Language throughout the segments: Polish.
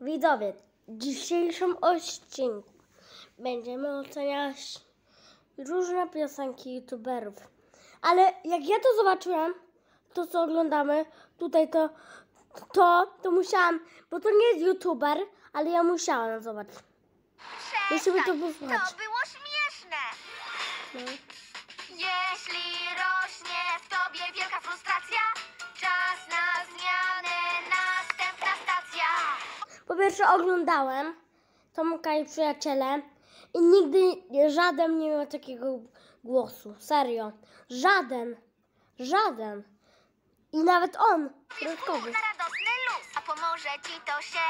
Widzowie, w dzisiejszym odcinku będziemy oceniać różne piosenki youtuberów. Ale jak ja to zobaczyłam, to co oglądamy, tutaj to musiałam, bo to nie jest youtuber, ale ja musiałam zobaczyć. Musimy to posłuchać. To było śmieszne. No. Jeśli rośnie w tobie wielka frustracja, czas na zmianę, następna stacja. Po pierwsze oglądałem Tomka i Przyjaciele i nigdy żaden nie miał takiego głosu. Serio. Żaden. I nawet on. Środkowy. Na radosny luz, a pomoże ci to się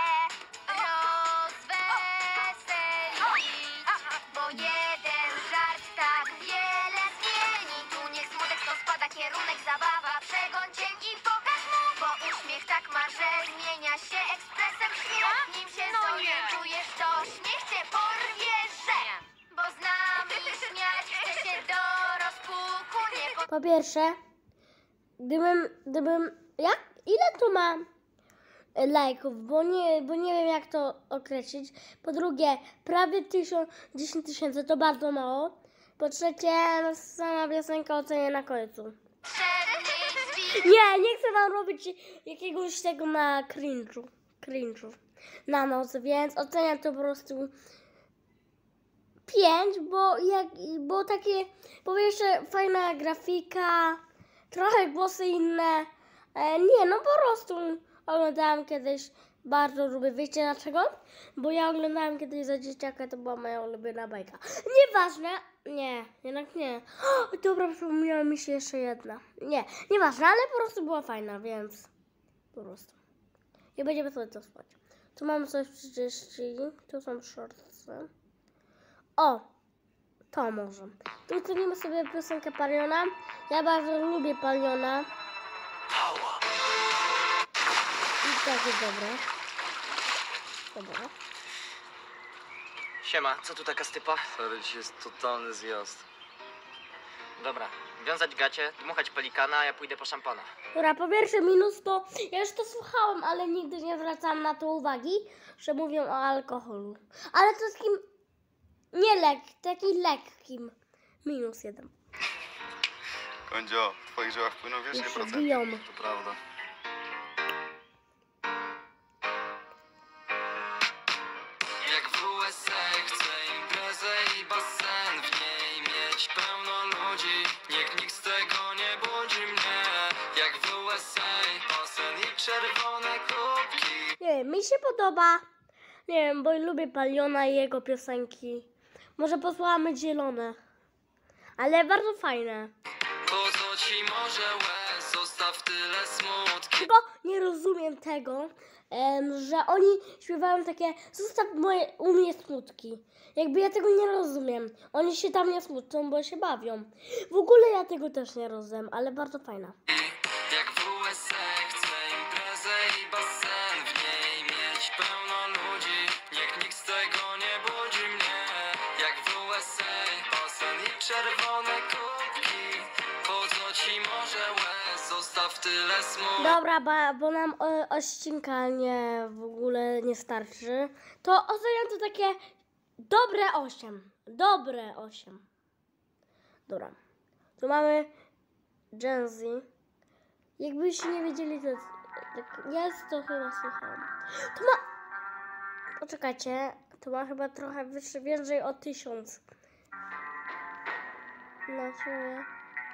rozweselić. Bo jeden żart tak wiele zmieni. Tu niech smutek to spada, kierunek zabawa. Przegoń cień i pokaż mu, bo uśmiech tak ma, że zmienia się ekspresem śmiech. Nim się zorientujesz, to śmiech cię porwie, że bo z nami śmiać chce się do rozpuku nie Po pierwsze, ile to ma lajków, bo nie wiem jak to określić. Po drugie, prawie 10 tysięcy to bardzo mało. Po trzecie, sama piosenka ocenię na końcu. Nie chcę wam robić jakiegoś tego na cringe'u na noc, więc oceniam to po prostu 5, bo takie, po pierwsze fajna grafika, trochę głosy inne. Po prostu oglądałam kiedyś, bardzo lubię. Wiecie dlaczego? Bo ja oglądałam kiedyś za dzieciaka, to była moja ulubiona bajka. Nieważne. Nie, jednak nie. Dobra, przypomniała mi się jeszcze jedna. Nieważne, ale po prostu była fajna, więc po prostu. I będziemy sobie to spać. Tu mamy coś 30, tu są shortsy. O, to może. Tu cenimy sobie piosenkę Paliona. Ja bardzo lubię Paliona. I tak jest dobre. Siema, co tu taka stypa? Stary, dzisiaj jest totalny zjazd. Dobra, wiązać gacie, dmuchać pelikana, a ja pójdę po szampana. Dobra, po pierwsze minus to, ja już to słuchałam, ale nigdy nie zwracałam na to uwagi, że mówią o alkoholu. Ale to takim, taki lekkim. -1. Kondzio, w twoich żyłach płyną wiesz ile Już procent? biją. To prawda. Jak w USA chcę imprezę i basen, w niej mieć pełno ludzi, nikt z tego nie budzi mnie. Jak w USA basen i czerwone kubki. Nie wiem, mi się podoba. Nie wiem, bo lubię Paliona i jego piosenki. Może posłuchamy Zielone. Ale bardzo fajne. Po co ci może łez, zostaw tyle smutki. Tylko nie rozumiem tego, że oni śpiewają takie zostaw u mnie smutki. Jakby ja tego nie rozumiem. Oni się tam nie smucą, bo się bawią. W ogóle ja tego też nie rozumiem, ale bardzo fajna. Jak w USA chcę imprezę i basen, w niej mieć pełno ludzi, nikt z tego nie budzi mnie. Jak w USA basen i czerwone kubki, po co ci może łez, zostaw tyle smutku. Dobra, bo nam odcinka w ogóle nie starczy. To oceniam to takie dobre 8. Dobre 8. Dobra. Tu mamy Gen Z. Jakbyście nie wiedzieli, to jest to chyba słuchałam. To ma... Poczekajcie. To ma chyba trochę więcej o 1000. No, czuję.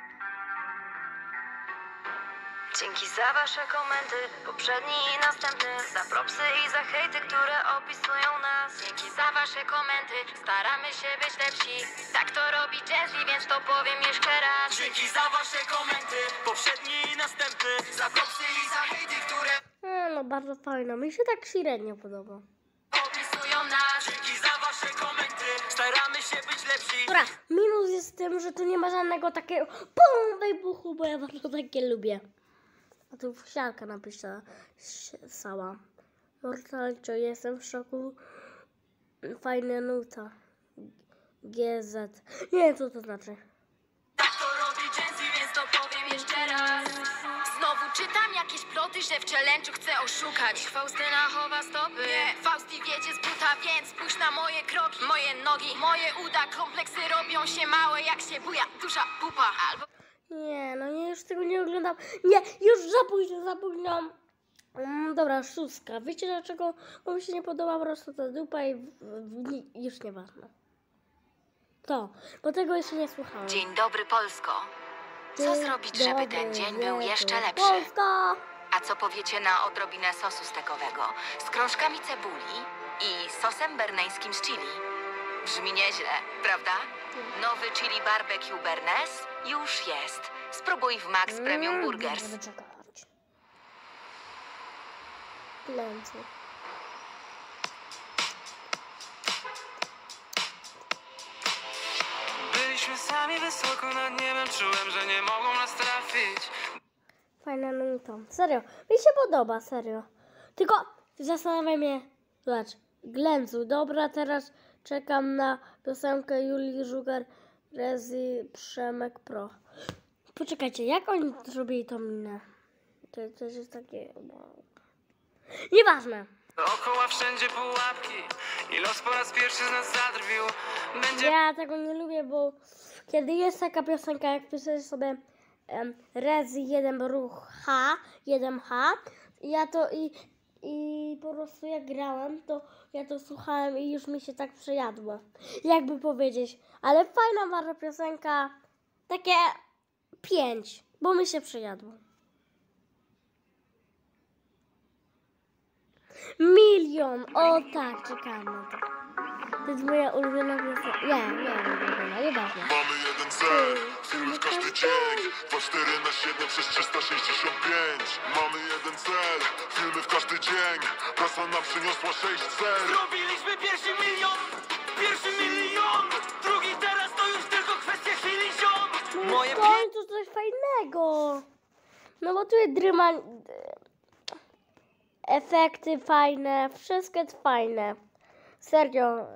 Dzięki za wasze komenty, poprzedni i następny. Za propsy i za hejty, które opisują nas. Dzięki za wasze komenty, staramy się być lepsi. Tak to robi Gen Z, więc to powiem jeszcze raz. Dzięki za wasze komenty, poprzedni i następny. Za propsy i za hejty, które No, bardzo fajna. Mi się tak średnio podoba. Opisują nas. Dzięki za wasze komenty, staramy się być lepsi. Dobra, minus jest w tym, że tu nie ma żadnego takiego pum wybuchu, bo ja bardzo takie lubię. A tu wsiarka napisała. Mortalcio, jestem w szoku. Fajna nuta. GZ. Nie wiem, co to znaczy. Tak to robi Gen Z, więc to powiem jeszcze raz. Znowu czytam jak jakieś ploty, że w challenge'u chcę oszukać. Faustyna chowa stopy. Nie, Fausti wiedzie z buta, więc spójrz na moje kroki. Moje nogi, moje uda, kompleksy robią się małe, jak się buja duża pupa. Albo Nie, no nie, już tego nie oglądam. Nie, już za późno. Dobra, 6. Wiecie dlaczego? Bo mi się nie podoba po prostu ta dupa i już nieważne. To, bo tego jeszcze nie słuchałam. Dzień dobry, Polsko. Co zrobić, żeby ten dzień był jeszcze lepszy? Polska! A co powiecie na odrobinę sosu stekowego z krążkami cebuli i sosem berneńskim z chili? Brzmi nieźle, prawda? Nowy chili barbecue Bernes już jest. Spróbuj w Max Premium Burgers. Będę czekać. Plęcu. Byliśmy sami wysoko nad niebem, czułem, że nie mogą nas trafić. Fajna nuta. Serio, mi się podoba, serio. Tylko zastanawiam mnie, zobacz, Glęcu. Dobra, teraz czekam na piosenkę Julii Żugar, Rezi, Przemek Pro. Poczekajcie, jak oni zrobili tą minę? To też jest takie... Nieważne. Dookoła wszędzie pułapki i los po raz pierwszy z nas zadrwił. Będzie Ja tego nie lubię, bo kiedy jest taka piosenka, jak piszesz sobie Rezi 1 ruch H, 1H, ja to i po prostu jak grałem, to ja to słuchałem i już mi się tak przejadło. Jakby powiedzieć, ale fajna bardzo piosenka, takie 5, bo mi się przejadło. Milion! O tak, czekam na to. To jest moja ulubiona piosenka. Nie ulubiona, nieważne. Mamy jeden cel, film każdy dzień 24/7 przez 365. Mamy jeden cel, filmy w każdy dzień. Prasa nam przyniosła 6 cel. Zrobiliśmy pierwszy milion, drugi teraz to już tylko kwestia chwili, ziom. Moje W końcu coś fajnego. No bo tu jest dryma... Efekty fajne, wszystko jest fajne. Serio.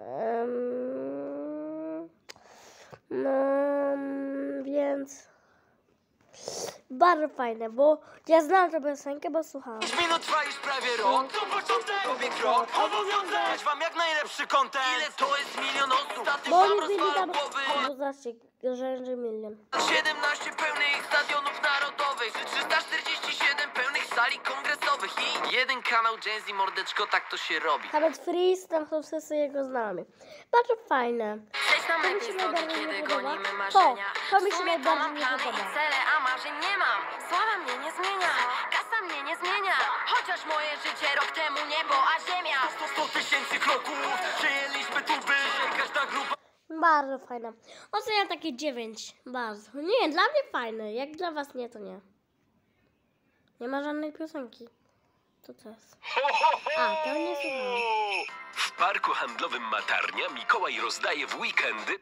Więc... Bardzo fajne, bo ja znam tę piosenkę, bo słuchałam. 5 minut trwa już prawie rok. To początek, robię krok. Obowiązek dać wam jak najlepszy content. Ile to jest milion osób? Staty Bo wam oni byli rozwalą tam... głowy. Bo zobaczcie, że milion. 17 pełnych stadionów narodowych, 347 pełnych sali kongresowych i jeden kanał Gen Z, mordeczko, tak to się robi. Nawet Freeze, tam są wszyscy jego znajomi. Bardzo fajne. Cześć na To mi mety się drogi, najbardziej kiedy nie podoba. gonimy marzenia. To mi W się sumie to najbardziej mam nie plany podoba. i cele, a marzeń nie mam. Sława mnie nie zmienia, kasa mnie nie zmienia. Chociaż moje życie rok temu niebo, a ziemia. 100 tysięcy kroków, przyjęliśmy tuby, każda grupa. Bardzo fajne. Oceniam takie 9. Bardzo. Nie, dla mnie fajne. Jak dla was nie, to nie. Nie ma żadnej piosenki. To co jest? A, to nie słuchałem. W parku handlowym Matarnia Mikołaj rozdaje w weekendy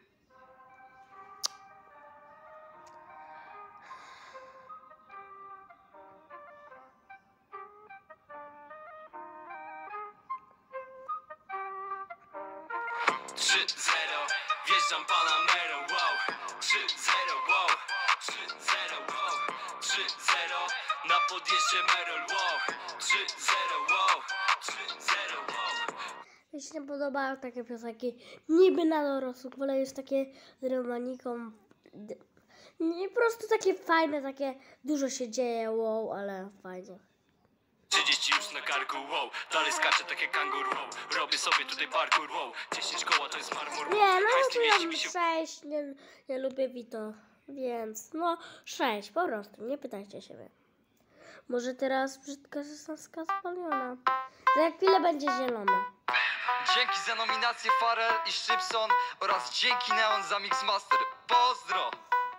Wjeżdżam Panamero, wow. 3-0, wow. 3-0, wow. 3-0 na podjeździe Merol, wow. 3-0, wow. 3-0, wow. Mi się nie podobają takie piosenki. Niby na dorosłych. Wolę już takie z romaniką. Nie, po prostu takie fajne, takie dużo się dzieje, wow, ale fajnie. 30 już na karku, wow. Dalej skaczę tak jak kangur, wow. Robię sobie tutaj parkour, wow. 10 koła to jest marmur, wow. Nie, no Hajs to nie ja mieści mam mi się 6, nie lubię Vito, więc no 6 po prostu, nie pytajcie się mnie. Może teraz brzydka 16 spalona. Za chwilę będzie zielona. Dzięki za nominację Farel i Szczypson oraz dzięki Neon za Mixmaster. Pozdro!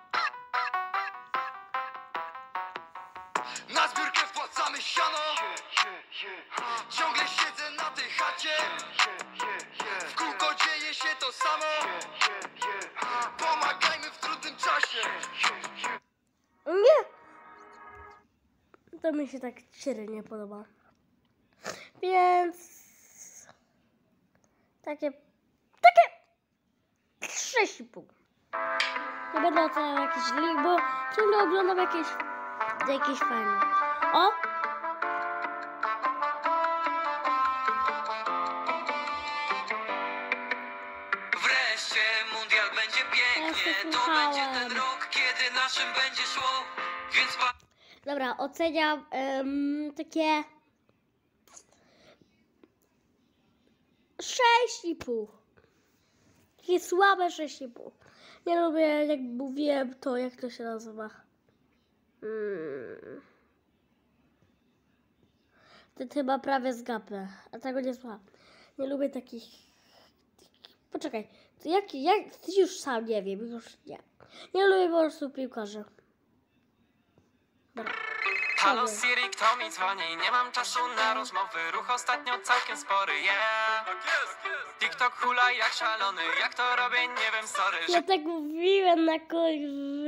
Na zbiórkę wpłacamy siano. Ciągle siedzę na tej chacie. W kółko dzieje się to samo. Pomagajmy w trudnym czasie. Nie! To mi się tak średnio podoba. Więc... Takie 6,5. Nie będę oceniał jakiś link, bo ciągle oglądam jakieś fajne. O! Teraz to To będzie słuchałem. ten rok, kiedy naszym będzie szło. Więc Dobra, oceniam takie 6,5. Takie słabe 6,5. Nie lubię, jak mówiłem, to jak to się nazywa. To chyba prawie zgapę, a tego nie słucham. Nie lubię takich... Poczekaj, to jak już sam nie wiem, już nie. Nie lubię po prostu piłkarzy. Dobra. halo Siri, kto mi dzwoni? Nie mam czasu na rozmowy. Ruch ostatnio całkiem spory, yeah. TikTok hula jak szalony. Jak to robię, nie wiem, sorry. Ja tak mówiłem na końcu.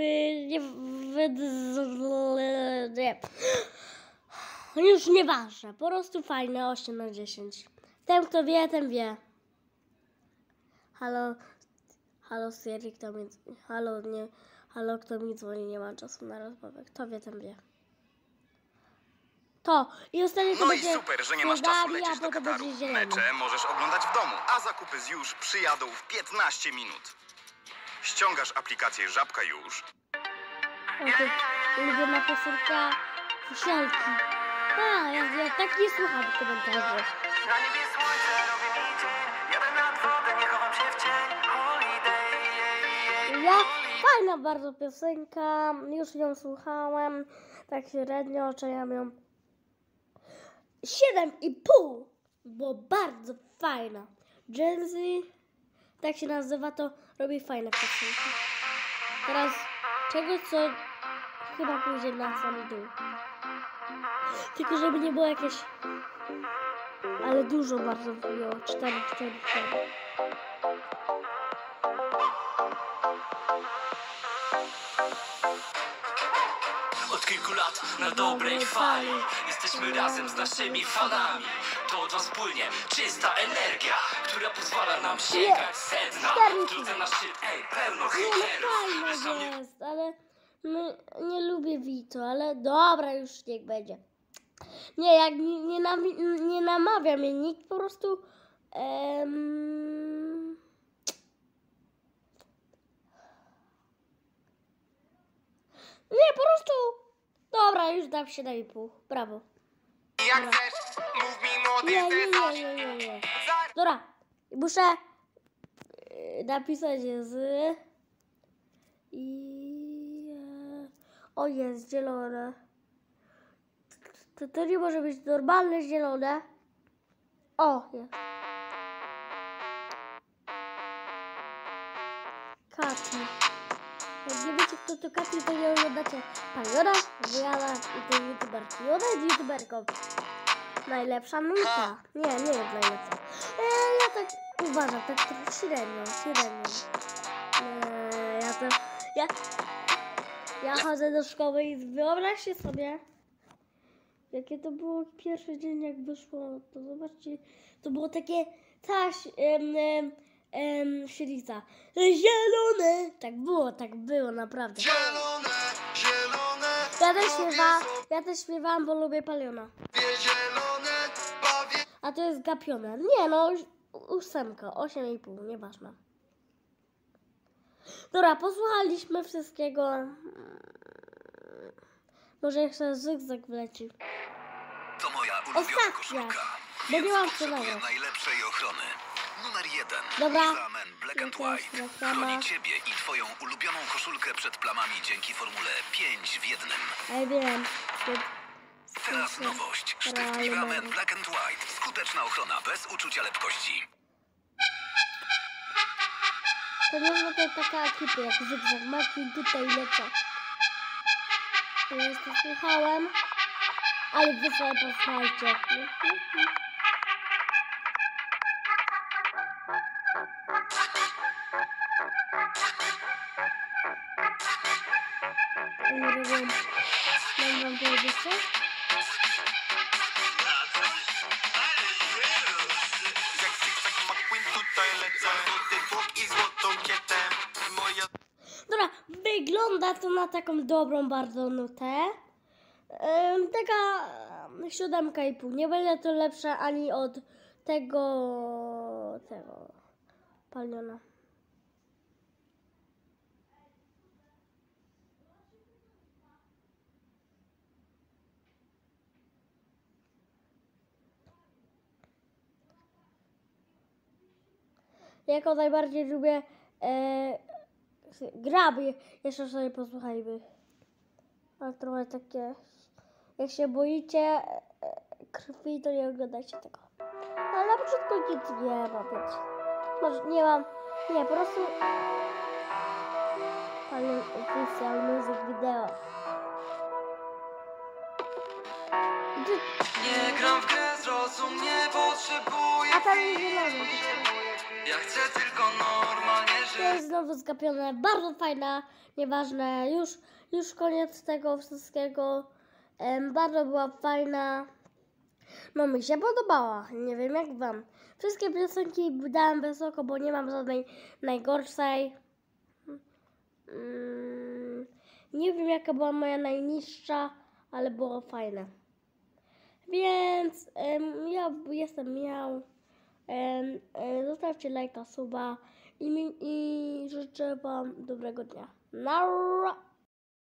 Nie. Już nieważne. Po prostu fajne 8 na 10. Ten kto wie, ten wie. Halo Siri, kto mi... Halo, kto mi dzwoni? Nie ma czasu na rozmowę. Kto wie, ten wie. To. I ostatnio to No i będzie super, że nie masz śniadanie, czasu lecieć a do potem Kataru. będzie zielone. Mecze możesz oglądać w domu, a zakupy z Już przyjadą w 15 minut. Ściągasz aplikację Żabka Już. O, to ulubiona piosenka Wisielki. A, ja tak nie słucham komentarzy. Na niebie słońce robi mi dzień. Jadę nad wodę, nie chowam się w cień. Holiday. Ja, fajna bardzo piosenka, już ją słuchałem, tak średnio oceniam ją 7,5, bo bardzo fajna. Gen Z, tak się nazywa, to robi fajne piosenki. Teraz czegoś, co chyba pójdzie na sam dół. Tylko żeby nie było jakieś, ale dużo bardzo było, 4. Od kilku lat na dobrej fali jesteśmy razem z naszymi fanami. To od was płynie czysta energia, która pozwala nam sięgać sedna. Wkrótce na szczyt, pełno Nie, hejterów. no fajne jest, ale nie lubię Vito, ale dobra, już niech będzie. Nie, jak nie namawia mnie nikt, po prostu nie, po prostu dobra, już dam 7,5, brawo. Jak chcesz, mów mi młody, Nie. Dobra, muszę napisać z i o, jest zielone. To nie może być normalne zielone. O, jest. Katy. Jak nie wiecie, kto to Katy, to nie oglądacie Paliona, Wujana i tej youtuberki. Ona jest youtuberką. Najlepsza nuta. Nie jest najlepsza. Ja tak uważam, tak średnio. Ja chodzę do szkoły i wyobraźcie sobie, jakie to było pierwszy dzień, jak wyszło. To zobaczcie, to było takie ślica. Zielone! Tak było, naprawdę. Zielone, Ja też śpiewałam, bo lubię Paliona. zielone, bawię. A to jest gapione. Nie no, 8,5, nieważne. Dobra, posłuchaliśmy wszystkiego. Może jeszcze zygzak wleci. To moja ulubiona Ostatnia, koszulka, bo więc nie mam co potrzebuję nagrać. najlepszej ochrony. Numer 1. Dobra. Liza Men Black and To jest White. reklama. Chroni ciebie i twoją ulubioną koszulkę przed plamami dzięki formule 5 w 1. Ja wiem. Teraz nowość. Sztyft Liza Men Black and White. Skuteczna ochrona bez uczucia lepkości. To nie jest tutaj taka ekipa jak zygzak. Martin tutaj lecą. To jest to słuchałem. Ale wy sobie posłuchajcie. Nie wiem. Mam wam powiedzieć co? Jak zygzak McQueen tutaj lecę. Złoty tłok i złotą kietę. Moja... Dobra, wygląda to na taką dobrą bardzo nutę. Taka 7,5. Nie będzie to lepsze ani od tego. Paliona. Jako najbardziej lubię graby. Jeszcze sobie posłuchajmy. Ale trochę takie... Jak się boicie krwi, to nie oglądajcie tego. Ale na początku nic nie ma, więc... Może nie mam... Nie, po prostu... Ale oficjal muzyk wideo. Nie gram w grę, zrozum, nie potrzebuję A tam jest znowu. Ja chcę tylko normalnie To żyć. jest znowu skapione, bardzo fajna, nieważne, już koniec tego wszystkiego. Bardzo była fajna. No mi się podobała, nie wiem jak wam. Wszystkie piosenki dałem wysoko, bo nie mam żadnej najgorszej. Nie wiem jaka była moja najniższa, ale było fajne. Więc ja jestem miał. Zostawcie lajka, suba i życzę wam dobrego dnia. Nara!